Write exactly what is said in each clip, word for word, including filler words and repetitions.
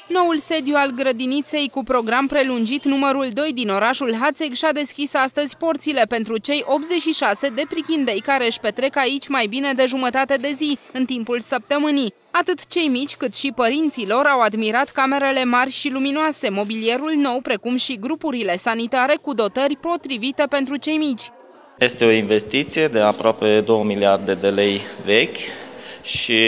Noul sediu al grădiniței cu program prelungit numărul doi din orașul Hațeg și-a deschis astăzi porțile pentru cei optzeci și șase de prichindei care își petrec aici mai bine de jumătate de zi în timpul săptămânii. Atât cei mici cât și părinții lor au admirat camerele mari și luminoase, mobilierul nou, precum și grupurile sanitare cu dotări potrivite pentru cei mici. Este o investiție de aproape două miliarde de lei vechi și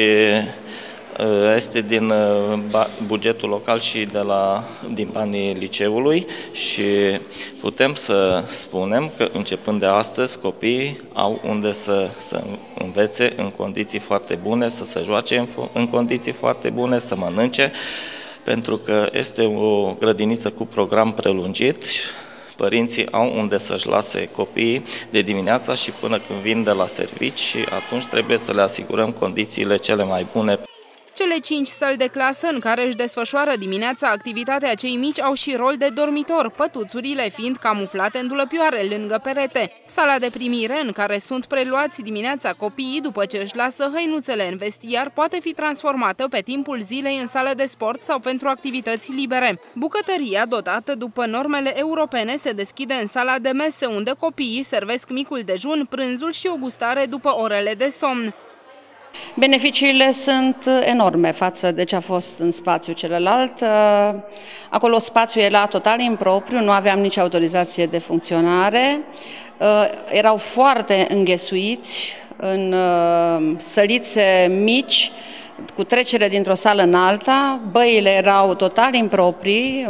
este din bugetul local și de la, din banii liceului și putem să spunem că începând de astăzi copiii au unde să, să învețe în condiții foarte bune, să se joace în, în condiții foarte bune, să mănânce, pentru că este o grădiniță cu program prelungit. Părinții au unde să-și lase copiii de dimineața și până când vin de la servici și atunci trebuie să le asigurăm condițiile cele mai bune. Cele cinci săli de clasă în care își desfășoară dimineața activitatea cei mici au și rol de dormitor, pătuțurile fiind camuflate în dulăpioare lângă perete. Sala de primire în care sunt preluați dimineața copiii după ce își lasă hăinuțele în vestiar poate fi transformată pe timpul zilei în sală de sport sau pentru activități libere. Bucătăria, dotată după normele europene, se deschide în sala de mese unde copiii servesc micul dejun, prânzul și o gustare după orele de somn. Beneficiile sunt enorme față de ce a fost în spațiul celălalt. Acolo spațiul era total impropriu, nu aveam nici autorizație de funcționare. Erau foarte înghesuiți în sălițe mici, cu trecere dintr-o sală în alta. Băile erau total improprii,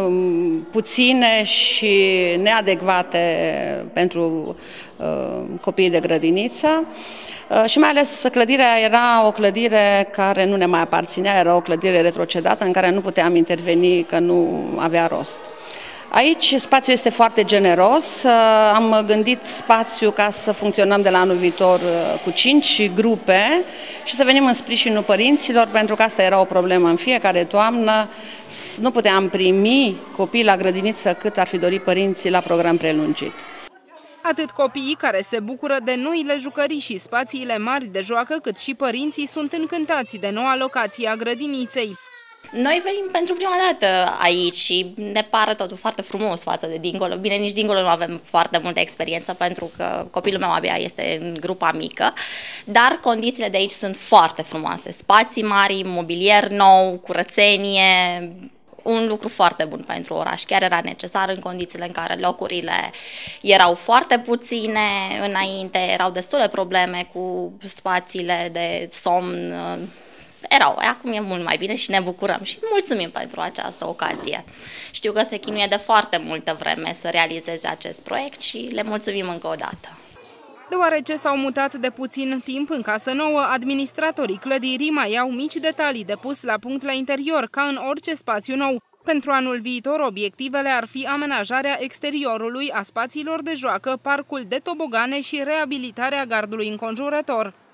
puține și neadecvate pentru copiii de grădiniță. Și mai ales clădirea era o clădire care nu ne mai aparținea, era o clădire retrocedată în care nu puteam interveni, că nu avea rost. Aici spațiul este foarte generos, am gândit spațiu ca să funcționăm de la anul viitor cu cinci grupe și să venim în sprijinul părinților, pentru că asta era o problemă în fiecare toamnă, nu puteam primi copii la grădiniță cât ar fi dorit părinții la program prelungit. Atât copiii care se bucură de noile jucării și spațiile mari de joacă, cât și părinții sunt încântați de noua locație a grădiniței. Noi venim pentru prima dată aici și ne pare totul foarte frumos față de dincolo. Bine, nici dincolo nu avem foarte multă experiență pentru că copilul meu abia este în grupa mică, dar condițiile de aici sunt foarte frumoase. Spații mari, mobilier nou, curățenie, un lucru foarte bun pentru oraș. Chiar era necesar în condițiile în care locurile erau foarte puține înainte, erau destule probleme cu spațiile de somn. Erau, acum e mult mai bine și ne bucurăm și mulțumim pentru această ocazie. Știu că se chinuie de foarte multă vreme să realizeze acest proiect și le mulțumim încă o dată. Deoarece s-au mutat de puțin timp în casă nouă, administratorii clădirii mai au mici detalii de pus la punct la interior, ca în orice spațiu nou. Pentru anul viitor, obiectivele ar fi amenajarea exteriorului, a spațiilor de joacă, parcul de tobogane și reabilitarea gardului înconjurător.